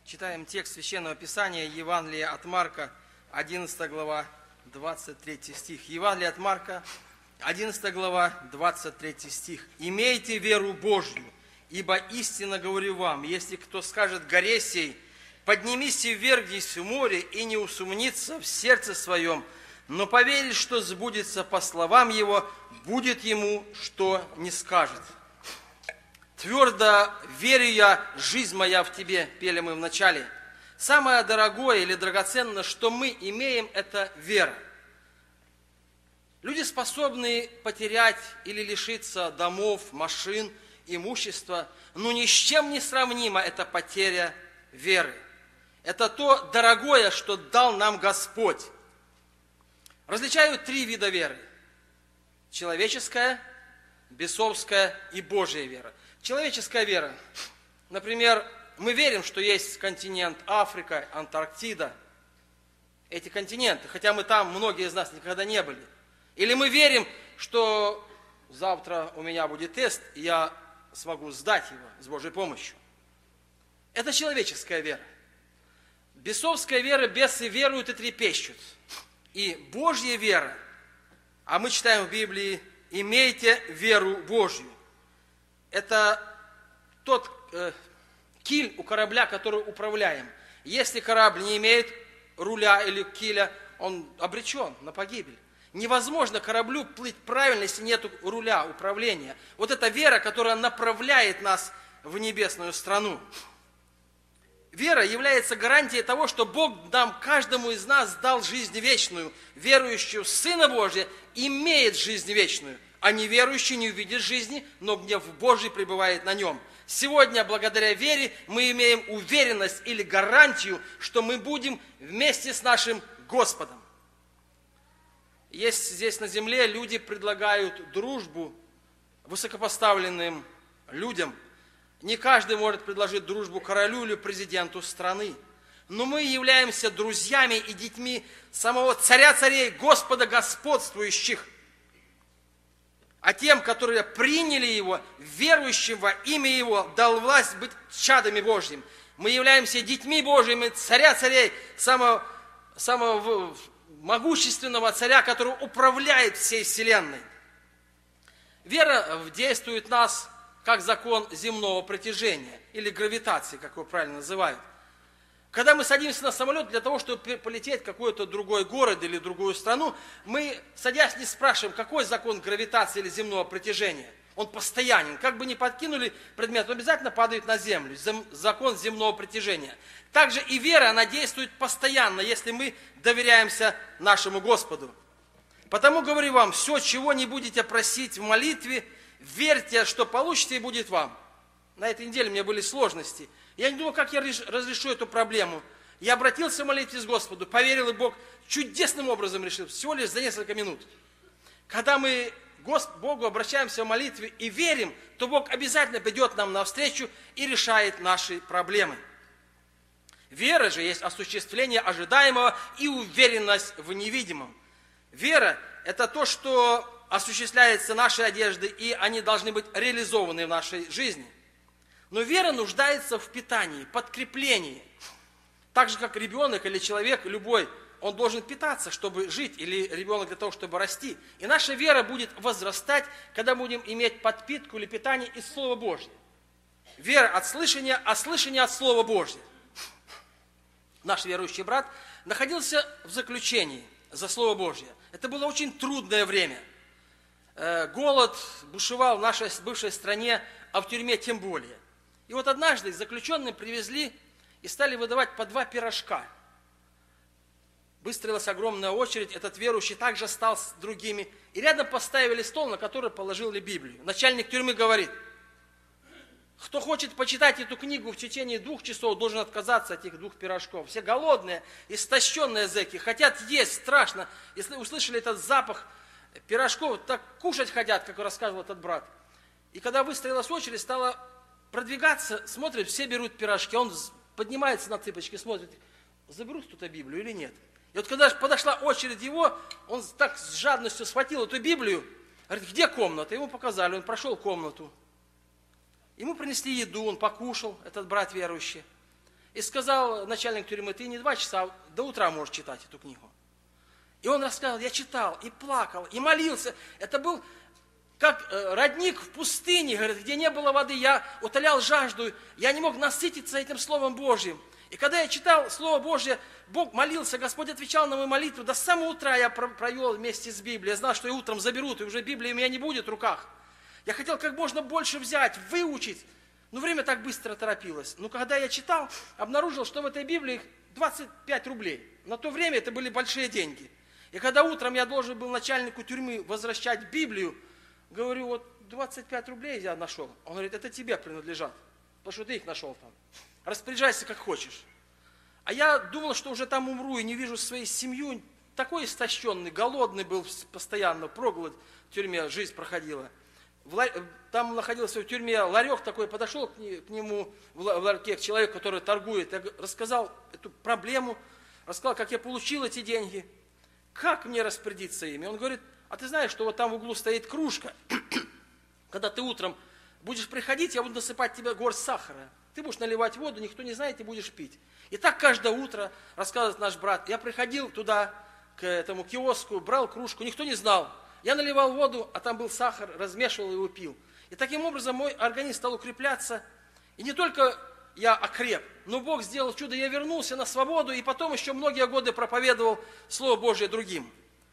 Читаем текст Священного Писания, Евангелие от Марка, 11 глава, 23 стих. Евангелие от Марка, 11 глава, 23 стих. «Имейте веру Божью, ибо истинно говорю вам, если кто скажет горе сей, поднимись и ввергнись в море, и не усомнится в сердце своем, но поверит, что сбудется по словам его, будет ему, что не скажет». «Твердо верю я, жизнь моя в тебе», пели мы в начале. Самое дорогое или драгоценное, что мы имеем, это вера. Люди способны потерять или лишиться домов, машин, имущества, но ни с чем не сравнима эта потеря веры. Это то дорогое, что дал нам Господь. Различают три вида веры: человеческая, бесовская и Божья вера. Человеческая вера. Например, мы верим, что есть континент Африка, Антарктида. Эти континенты, хотя мы там, многие из нас никогда не были. Или мы верим, что завтра у меня будет тест, и я смогу сдать его с Божьей помощью. Это человеческая вера. Бесовская вера, бесы веруют и трепещут. И Божья вера, а мы читаем в Библии: «Имейте веру Божью». Это тот киль у корабля, который управляем. Если корабль не имеет руля или киля, он обречен на погибель. Невозможно кораблю плыть правильно, если нет руля, управления. Вот эта вера, которая направляет нас в небесную страну. Вера является гарантией того, что Бог нам, каждому из нас, дал жизнь вечную. Верующий в Сына Божия имеет жизнь вечную, а неверующий не увидит жизни, но гнев Божий пребывает на нем. Сегодня, благодаря вере, мы имеем уверенность или гарантию, что мы будем вместе с нашим Господом. Есть здесь на земле люди предлагают дружбу высокопоставленным людям. Не каждый может предложить дружбу королю или президенту страны. Но мы являемся друзьями и детьми самого царя царей, Господа господствующих. А тем, которые приняли Его, верующим во имя Его, дал власть быть чадами Божьими. Мы являемся детьми Божьими, царя царей, самого могущественного царя, который управляет всей вселенной. Вера действует в нас как закон земного притяжения, или гравитации, как его правильно называют. Когда мы садимся на самолет для того, чтобы полететь в какой-то другой город или другую страну, мы, садясь, не спрашиваем, какой закон гравитации или земного притяжения. Он постоянен. Как бы ни подкинули предмет, он обязательно падает на землю. Закон земного притяжения. Также и вера, она действует постоянно, если мы доверяемся нашему Господу. Потому говорю вам, все, чего не будете просить в молитве, верьте, что получите, и будет вам. На этой неделе у меня были сложности. Я не думал, как я разрешу эту проблему. Я обратился в молитве к Господу, поверил, и Бог чудесным образом решил, всего лишь за несколько минут. Когда мы к Богу обращаемся в молитве и верим, то Бог обязательно придет нам навстречу и решает наши проблемы. Вера же есть осуществление ожидаемого и уверенность в невидимом. Вера – это то, что осуществляется нашей одеждой, и они должны быть реализованы в нашей жизни. Но вера нуждается в питании, подкреплении. Так же, как ребенок или человек любой, он должен питаться, чтобы жить, или ребенок для того, чтобы расти. И наша вера будет возрастать, когда будем иметь подпитку или питание из Слова Божьего. Вера от слышания, а слышание от Слова Божьего. Наш верующий брат находился в заключении за Слово Божье. Это было очень трудное время. Голод бушевал в нашей бывшей стране, а в тюрьме тем более. И вот однажды заключенным привезли и стали выдавать по 2 пирожка. Выстроилась огромная очередь, этот верующий также стал с другими. И рядом поставили стол, на который положили Библию. Начальник тюрьмы говорит: кто хочет почитать эту книгу в течение 2 часов, должен отказаться от этих 2 пирожков. Все голодные, истощенные зэки, хотят есть, страшно. Если услышали этот запах пирожков, так кушать хотят, как рассказывал этот брат. И когда выстроилась очередь, стала продвигаться, смотрит, все берут пирожки. Он поднимается на цыпочки, смотрит, заберут кто-то Библию или нет. И вот когда подошла очередь его, он так с жадностью схватил эту Библию, говорит: где комната? Ему показали, он прошел комнату. Ему принесли еду, он покушал, этот брат верующий. И сказал начальник тюрьмы: ты не 2 часа, а до утра можешь читать эту книгу. И он рассказал: я читал, и плакал, и молился. Это был как родник в пустыне, говорит, где не было воды. Я утолял жажду, я не мог насытиться этим Словом Божьим. И когда я читал Слово Божье, Бог молился, Господь отвечал на мою молитву. До самого утра я провел вместе с Библией. Я знал, что и утром заберут, и уже Библии у меня не будет в руках. Я хотел как можно больше взять, выучить. Но время так быстро торопилось. Но когда я читал, обнаружил, что в этой Библии 25 рублей. На то время это были большие деньги. И когда утром я должен был начальнику тюрьмы возвращать Библию, говорю: вот 25 рублей я нашел. Он говорит: это тебе принадлежат, потому что ты их нашел там. Распоряжайся как хочешь. А я думал, что уже там умру и не вижу своей семью. Такой истощенный, голодный был постоянно, проголодь в тюрьме, жизнь проходила. Там находился в тюрьме ларек такой, подошел к нему в ларьке, к человеку, который торгует. Я рассказал эту проблему, рассказал, как я получил эти деньги, как мне распорядиться ими. Он говорит: а ты знаешь, что вот там в углу стоит кружка. Когда ты утром будешь приходить, я буду насыпать тебе горсть сахара. Ты будешь наливать воду, никто не знает, и будешь пить. И так каждое утро, рассказывает наш брат, я приходил туда, к этому киоску, брал кружку, никто не знал. Я наливал воду, а там был сахар, размешивал его, пил. И таким образом мой организм стал укрепляться. И не только я окреп, но Бог сделал чудо, я вернулся на свободу, и потом еще многие годы проповедовал Слово Божие другим.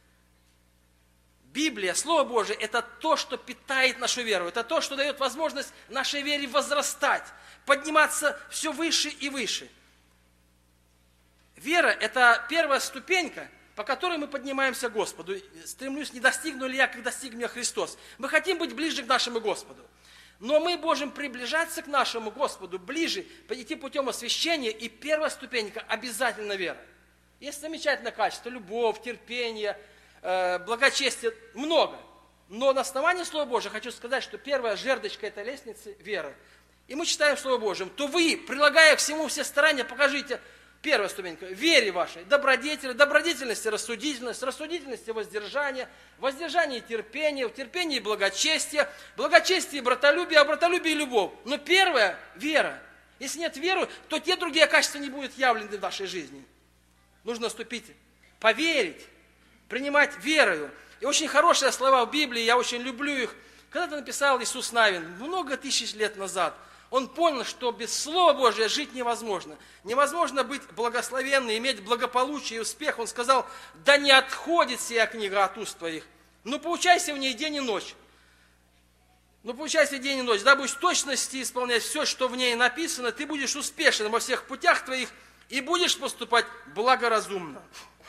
Библия, Слово Божие, это то, что питает нашу веру. Это то, что дает возможность нашей вере возрастать, подниматься все выше и выше. Вера – это первая ступенька, по которой мы поднимаемся к Господу. Стремлюсь, не достигну ли я, как достиг меня Христос. Мы хотим быть ближе к нашему Господу. Но мы можем приближаться к нашему Господу ближе, идти путем освящения, и первая ступенька – обязательно вера. Есть замечательное качество – любовь, терпение, благочестие, много. Но на основании Слова Божьего хочу сказать, что первая жердочка этой лестницы – вера. И мы читаем Слово Божье, то вы, прилагая к всему все старания, покажите. Первая ступенька – вере вашей, добродетельности, рассудительность, рассудительности, воздержание, воздержание терпение, в терпении благочестие, благочестие братолюбие, а братолюбие любовь. Но первая – вера. Если нет веры, то те другие качества не будут явлены в нашей жизни. Нужно ступить, поверить, принимать верою. И очень хорошие слова в Библии, я очень люблю их. Когда-то написал Иисус Навин, много тысяч лет назад. Он понял, что без Слова Божия жить невозможно. Невозможно быть благословенным, иметь благополучие и успех. Он сказал: да не отходит сия книга от уст твоих, но поучайся в ней день и ночь. Да будешь в точности исполнять все, что в ней написано, ты будешь успешен во всех путях твоих и будешь поступать благоразумно.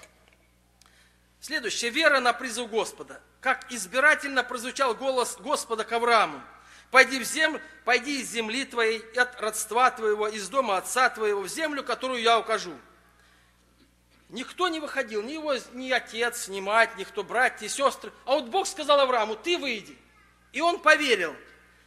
Следующее. Вера на призыв Господа. Как избирательно прозвучал голос Господа к Аврааму. Пойди из земли твоей, от родства твоего, из дома отца твоего, в землю, которую я укажу. Никто не выходил, ни отец, ни мать, никто, братья, сестры. А вот Бог сказал Аврааму: ты выйди. И он поверил.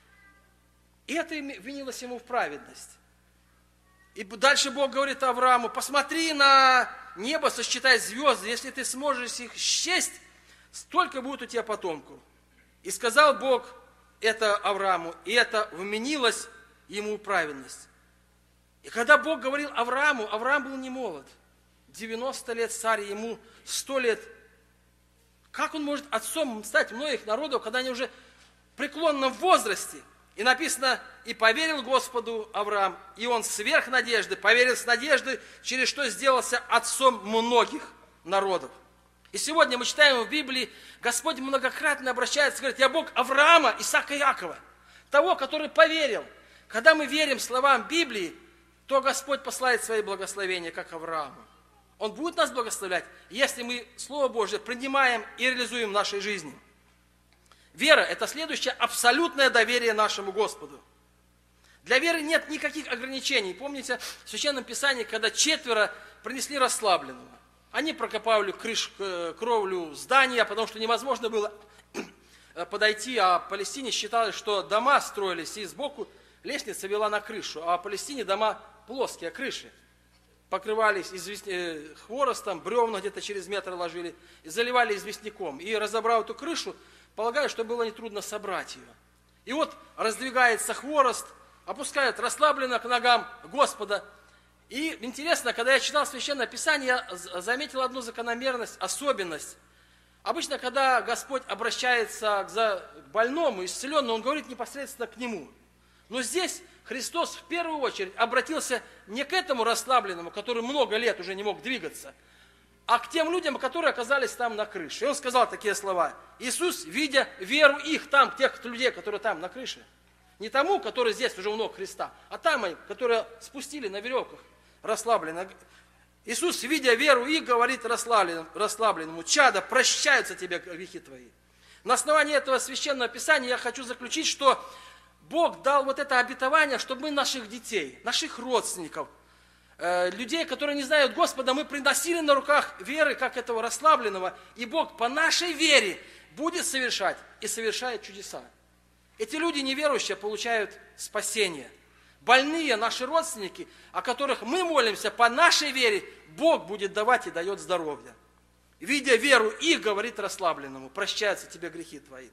И это винилось ему в праведность. И дальше Бог говорит Аврааму: посмотри на небо, сосчитай звезды. Если ты сможешь их счесть, столько будет у тебя потомков. И сказал Бог это Аврааму, и это вменилось ему в праведность. И когда Бог говорил Аврааму, Авраам был не молод. 90 лет царь, ему 100 лет. Как он может отцом стать многих народов, когда они уже в преклонном возрасте? И написано: и поверил Господу Авраам, и он сверх надежды, поверил с надеждой, через что сделался отцом многих народов. И сегодня мы читаем в Библии, Господь многократно обращается, говорит: я Бог Авраама, Исаака и Иакова, того, который поверил. Когда мы верим словам Библии, то Господь посылает свои благословения, как Аврааму. Он будет нас благословлять, если мы Слово Божие принимаем и реализуем в нашей жизни. Вера – это следующее абсолютное доверие нашему Господу. Для веры нет никаких ограничений. Помните в Священном Писании, когда 4 принесли расслабленного? Они прокопали кровлю здания, потому что невозможно было подойти, а в Палестине считалось, что дома строились, и сбоку лестница вела на крышу, а в Палестине дома плоские, крыши. Покрывались хворостом, бревна где-то через метр ложили, и заливали известняком. И разобрав эту крышу, полагаю, что было нетрудно собрать ее. И вот раздвигается хворост, опускают расслабленно к ногам Господа, И интересно, когда я читал Священное Писание, я заметил одну закономерность, особенность. Обычно, когда Господь обращается к больному, исцеленному, Он говорит непосредственно к нему. Но здесь Христос в первую очередь обратился не к этому расслабленному, который много лет уже не мог двигаться, а к тем людям, которые оказались там на крыше. И Он сказал такие слова: Иисус, видя веру их, там, тех людей, которые там на крыше, не тому, который здесь уже у ног Христа, а там, которые спустили на веревках, расслабленно. Иисус, видя веру их, говорит расслабленному: чадо, прощаются тебе грехи твои. На основании этого Священного Писания я хочу заключить, что Бог дал вот это обетование, чтобы мы наших детей, наших родственников, людей, которые не знают Господа, мы приносили на руках веры, как этого расслабленного, и Бог по нашей вере будет совершать и совершает чудеса. Эти люди неверующие получают спасение. Больные, наши родственники, о которых мы молимся по нашей вере, Бог будет давать и дает здоровье. Видя веру их, говорит расслабленному: прощаются тебе грехи твои.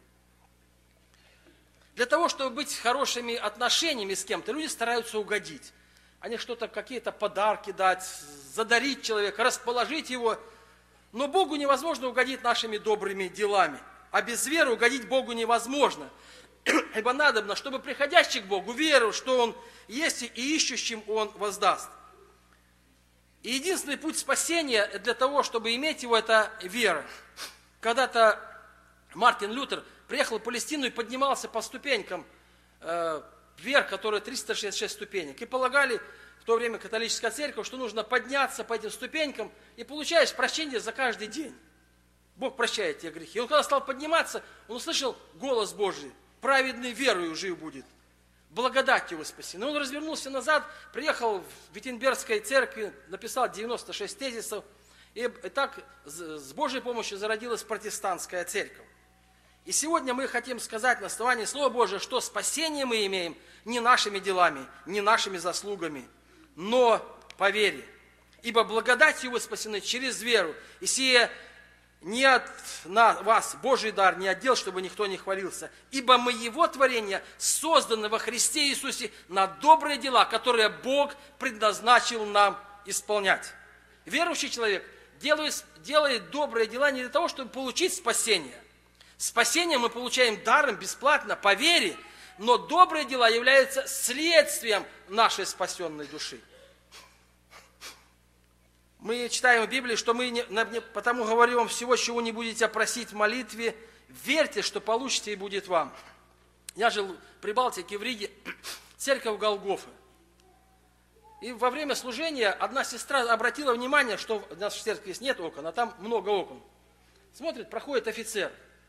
Для того, чтобы быть хорошими отношениями с кем-то, люди стараются угодить. Они что-то, какие-то подарки дать, задарить человека, расположить его. Но Богу невозможно угодить нашими добрыми делами. А без веры угодить Богу невозможно. Ибо надобно, чтобы приходящий к Богу верил, что Он есть, и ищущим Он воздаст. И единственный путь спасения для того, чтобы иметь его, это вера. Когда-то Мартин Лютер приехал в Палестину и поднимался по ступенькам вверх, которые 366 ступенек. И полагали в то время католическая церковь, что нужно подняться по этим ступенькам и получаешь прощение за каждый день. Бог прощает тебе грехи. И он когда стал подниматься, он услышал голос Божий: праведный верою жив будет, благодать его спаси. Но он развернулся назад, приехал в Виттенбергской церкви, написал 96 тезисов, и так с Божьей помощью зародилась протестантская церковь. И сегодня мы хотим сказать на основании Слова Божьего, что спасение мы имеем не нашими делами, не нашими заслугами, но по вере. Ибо благодатью вы спасены через веру, и сие не от вас Божий дар, не от дел, чтобы никто не хвалился. Ибо мы Его творение, созданы во Христе Иисусе на добрые дела, которые Бог предназначил нам исполнять. Верующий человек делает добрые дела не для того, чтобы получить спасение. Спасение мы получаем даром, бесплатно, по вере, но добрые дела являются следствием нашей спасенной души. Мы читаем в Библии, что потому говорю вам: всего, чего не будете просить в молитве, верьте, что получите, и будет вам. Я жил в Прибалтике, в Риге, церковь Голгофы. И во время служения одна сестра обратила внимание, что в нашей церкви здесь нет окон, а там много окон. Смотрит, проходит офицер.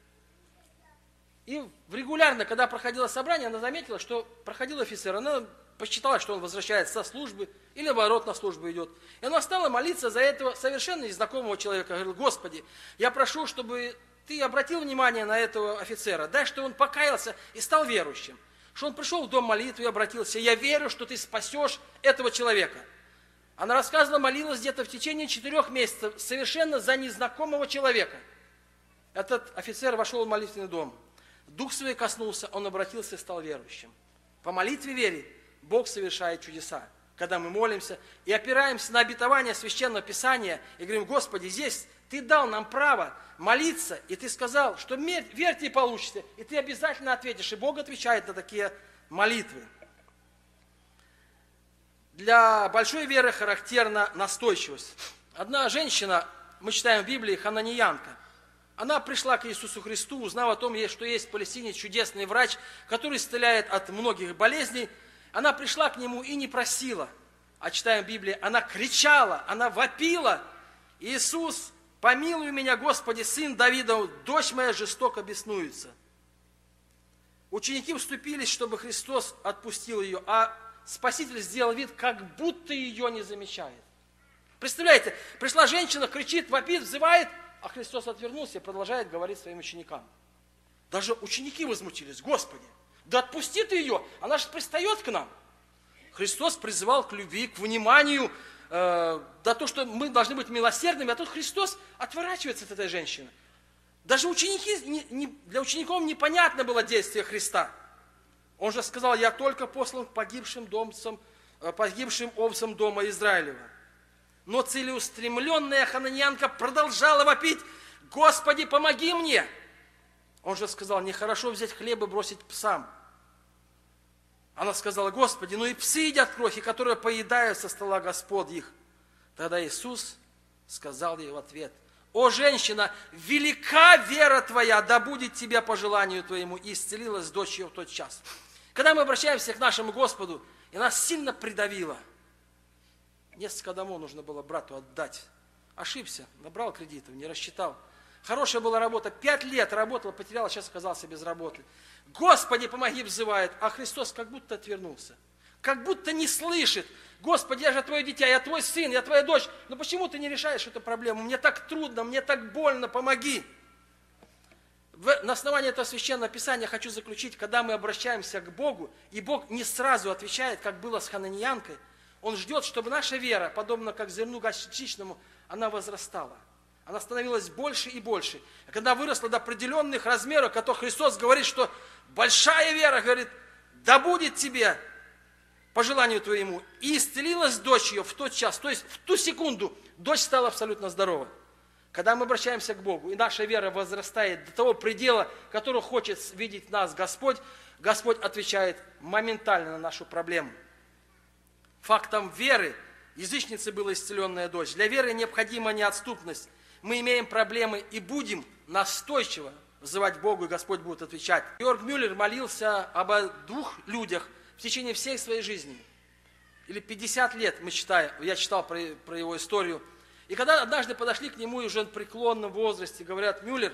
И регулярно, когда проходило собрание, она заметила, что проходил офицер. Она посчитала, что он возвращается со службы, или наоборот на службу идет. И она стала молиться за этого совершенно незнакомого человека. Говорила: Господи, я прошу, чтобы Ты обратил внимание на этого офицера. Дай, что он покаялся и стал верующим. Что он пришел в дом молитвы и обратился: я верю, что Ты спасешь этого человека. Она рассказывала, молилась где-то в течение 4 месяцев совершенно за незнакомого человека. Этот офицер вошел в молитвенный дом. Дух Святой коснулся, он обратился и стал верующим. По молитве вере Бог совершает чудеса. Когда мы молимся и опираемся на обетование Священного Писания и говорим: Господи, здесь Ты дал нам право молиться, и Ты сказал, что верьте и получите, и Ты обязательно ответишь, и Бог отвечает на такие молитвы. Для большой веры характерна настойчивость. Одна женщина, мы читаем в Библии, хананиянка, она пришла к Иисусу Христу, узнав о том, что есть в Палестине чудесный врач, который исцеляет от многих болезней. Она пришла к Нему и не просила, а читаем в Библии, она кричала, она вопила: Иисус, помилуй меня, Господи, сын Давидов, дочь моя жестоко беснуется. Ученики вступились, чтобы Христос отпустил ее, а Спаситель сделал вид, как будто ее не замечает. Представляете, пришла женщина, кричит, вопит, взывает, а Христос отвернулся и продолжает говорить своим ученикам. Даже ученики возмутились: Господи, да отпусти Ты ее, она же пристает к нам. Христос призывал к любви, к вниманию, да то, что мы должны быть милосердными, а тут Христос отворачивается от этой женщины. Даже для учеников непонятно было действие Христа. Он же сказал: я только послан к погибшим домцам погибшим овцам дома Израилева. Но целеустремленная хананеянка продолжала вопить: «Господи, помоги мне!» Он же сказал: «Нехорошо взять хлеб и бросить псам». Она сказала: «Господи, ну и псы едят крохи, которые поедают со стола господ их». Тогда Иисус сказал ей в ответ: «О, женщина, велика вера твоя, да будет тебе по желанию твоему». И исцелилась дочь ее в тот час. Когда мы обращаемся к нашему Господу, и нас сильно придавило, несколько домов нужно было брату отдать. Ошибся, набрал кредитов, не рассчитал. Хорошая была работа, 5 лет работала, потерял, сейчас оказался без работы. «Господи, помоги!» взывает, а Христос как будто отвернулся. Как будто не слышит. «Господи, я же твое дитя, я твой сын, я твоя дочь. Но почему ты не решаешь эту проблему? Мне так трудно, мне так больно, помоги!» На основании этого священного писания хочу заключить: когда мы обращаемся к Богу, и Бог не сразу отвечает, как было с хананеянкой, Он ждет, чтобы наша вера, подобно как зерну горчичному, она возрастала. Она становилась больше и больше. А когда выросла до определенных размеров, который Христос говорит, что большая вера, говорит: «Да будет тебе по желанию твоему». И исцелилась дочь ее в тот час, то есть в ту секунду дочь стала абсолютно здорова. Когда мы обращаемся к Богу, и наша вера возрастает до того предела, который хочет видеть нас Господь, Господь отвечает моментально на нашу проблему. Фактом веры язычницы была исцеленная дочь. Для веры необходима неотступность. Мы имеем проблемы и будем настойчиво взывать Богу, и Господь будет отвечать. Георг Мюллер молился об 2 людях в течение всей своей жизни. Или 50 лет я читал про его историю. И когда однажды подошли к нему, и уже в преклонном возрасте, говорят: «Мюллер,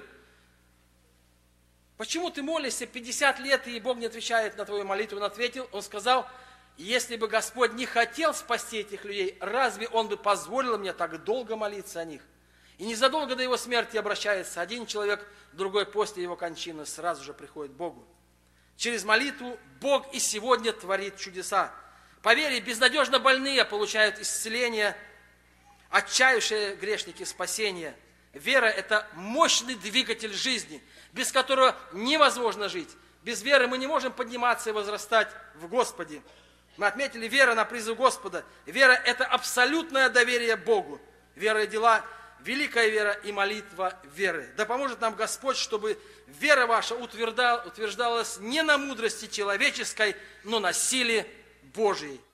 почему ты молишься 50 лет, и Бог не отвечает на твою молитву?» Он ответил, он сказал: «Если бы Господь не хотел спасти этих людей, разве Он бы позволил мне так долго молиться о них?» И незадолго до его смерти обращается один человек, другой после его кончины сразу же приходит к Богу. Через молитву Бог и сегодня творит чудеса. По вере безнадежно больные получают исцеление, отчаявшие грешники спасение. Вера – это мощный двигатель жизни, без которого невозможно жить. Без веры мы не можем подниматься и возрастать в Господе. Мы отметили: вера на призыв Господа. Вера – это абсолютное доверие Богу. Вера и дела – великая вера и молитва веры. Да поможет нам Господь, чтобы вера ваша утверждалась не на мудрости человеческой, но на силе Божьей.